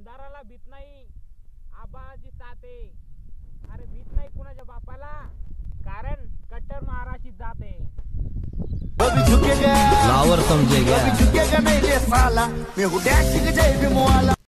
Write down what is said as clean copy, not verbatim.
आमदाराला भीत नाही, आबाची साथे. अरे भीत नाही कुणाच्या बापाला, कारण कट्टर महाराष्ट्रीत जाते. फ्लावर समझेगा, झुकेगा नहीं ले साला, मैं हूँ डैशिंग जय भी मुआला.